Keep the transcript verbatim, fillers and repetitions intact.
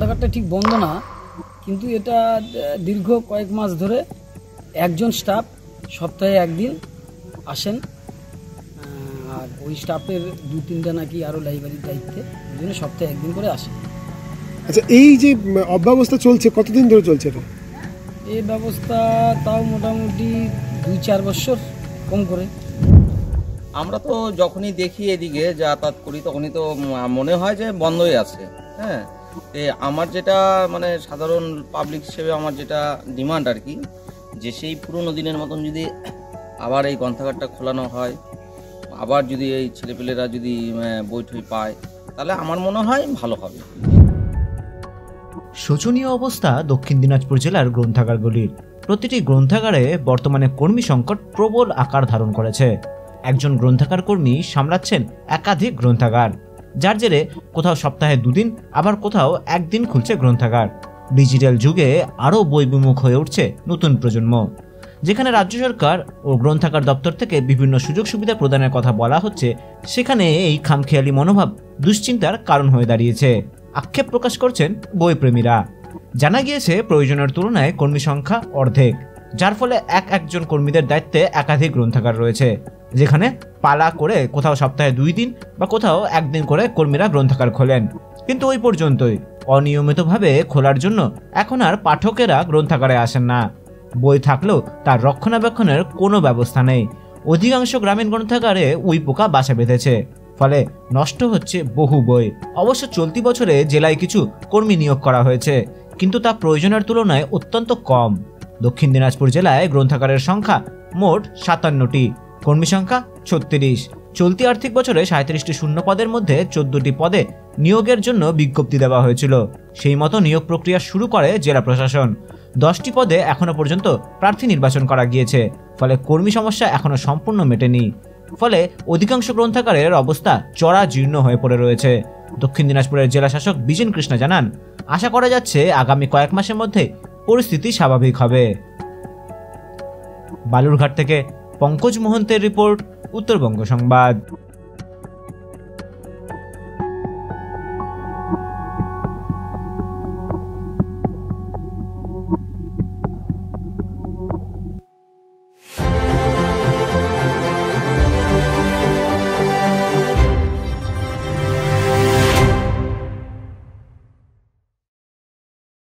গ্রন্থাগারটা ঠিক বন্ধ না, কিন্তু এটা দীর্ঘ কয়েক মাস ধরে একজন স্টাফ সপ্তাহে একদিন আসেন, আর ওই স্টাফের দু তিনটা নাকি আরও লাইব্রেরির দায়িত্বে, ওই জন্য সপ্তাহে একদিন করে আসে। আচ্ছা, এই যে অব্যবস্থা চলছে কতদিন ধরে চলছে এটা? এই ব্যবস্থা তাও মোটামুটি দুই চার বছর কম করে। আমরা তো যখনই দেখি এদিকে যাতায়াত করি তখনই তো মনে হয় যে বন্ধই আছে। হ্যাঁ, আমার যেটা মানে সাধারণ পাবলিক হিসেবে আমার যেটা ডিমান্ড আর কি, যে সেই পুরনো দিনের মতন যদি আবার এই গ্রন্থাগারটা খোলানো হয়, আবার যদি এই ছেলেপেলেরা যদি বই টই পায়, তাহলে আমার মনে হয় ভালো হবে। শোচনীয় অবস্থা দক্ষিণ দিনাজপুর জেলার গ্রন্থাগারগুলির। প্রতিটি গ্রন্থাগারে বর্তমানে কর্মী সংকট প্রবল আকার ধারণ করেছে। একজন গ্রন্থাগার কর্মী সামলাচ্ছেন একাধিক গ্রন্থাগার, যার জেরে কোথাও সপ্তাহে দুদিন, আবার কোথাও একদিন খুলছে গ্রন্থাগার। ডিজিটাল যুগে আরও বই বিমুখ হয়ে উঠছে নতুন প্রজন্ম, যেখানে রাজ্য সরকার ও গ্রন্থাগার দপ্তর থেকে বিভিন্ন সুযোগ সুবিধা প্রদানের কথা বলা হচ্ছে, সেখানে এই খামখেয়ালি মনোভাব দুশ্চিন্তার কারণ হয়ে দাঁড়িয়েছে। আক্ষেপ প্রকাশ করছেন বইপ্রেমীরা। জানা গিয়েছে প্রয়োজনের তুলনায় কর্মী সংখ্যা অর্ধেক, যার ফলে এক একজন কর্মীদের দায়িত্বে একাধিক গ্রন্থাগার রয়েছে, যেখানে পালা করে কোথাও সপ্তাহে দুই দিন বা কোথাও একদিন করে কর্মীরা গ্রন্থাগার খোলেন। কিন্তু ওই পর্যন্তই। অনিয়মিতভাবে খোলার জন্য এখন আর পাঠকেরা গ্রন্থাগারে আসেন না। বই থাকলেও তার রক্ষণাবেক্ষণের কোনো ব্যবস্থা নেই। অধিকাংশ গ্রামীণ গ্রন্থাগারে উই পোকা বাসা বেঁধেছে, ফলে নষ্ট হচ্ছে বহু বই। অবশ্য চলতি বছরে জেলায় কিছু কর্মী নিয়োগ করা হয়েছে, কিন্তু তা প্রয়োজনের তুলনায় অত্যন্ত কম। দক্ষিণ দিনাজপুর জেলায় গ্রন্থাগারের সংখ্যা মোট সাতান্নটি, কর্মী সংখ্যা ছত্রিশ। চলতি আর্থিক বছরে সাঁত্রিশটি শূন্য পদের মধ্যে চোদ্দটি পদে নিয়োগের জন্য বিজ্ঞপ্তি দেওয়া হয়েছিল। সেই মতো নিয়োগ প্রক্রিয়া শুরু করে জেলা প্রশাসন। দশটি পদে এখনো পর্যন্ত প্রার্থী নির্বাচন করা গিয়েছে, ফলে কর্মী সমস্যা এখনো সম্পূর্ণ মেটেনি। ফলে অধিকাংশ গ্রন্থাগারের অবস্থা জরাজীর্ণ হয়ে পড়ে রয়েছে। দক্ষিণ দিনাজপুরের জেলা শাসক বিজেন কৃষ্ণ জানান, আশা করা যাচ্ছে আগামী কয়েক মাসের মধ্যে পরিস্থিতি স্বাভাবিক হবে। বালুরঘাট থেকে পঙ্কজ মোহন্তের রিপোর্ট, উত্তরবঙ্গ সংবাদ।